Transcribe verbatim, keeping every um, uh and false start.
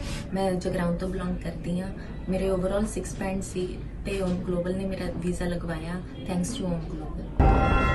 मैं जगराउं तो बिलोंग करती हाँ। मेरे ओवरऑल सिक्स पॉइंट सी ते ओम ग्लोबल ने मेरा वीज़ा लगवाया, थैंक्स टू ओम ग्लोबल।